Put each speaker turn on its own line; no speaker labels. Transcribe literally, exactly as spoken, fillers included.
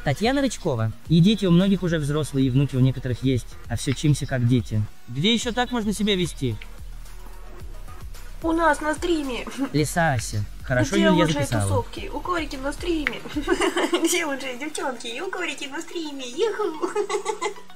Татьяна Рычкова. И дети у многих уже взрослые, и внуки у некоторых есть, а все чимся как дети. Где еще так можно себя вести?
У нас на стриме.
Лиса Ася. Хорошо,
Где
Юлия
лучшие
записала.
тусовки? У Корики на стриме. Где лучшие девчонки? У Корики на стриме. Юху.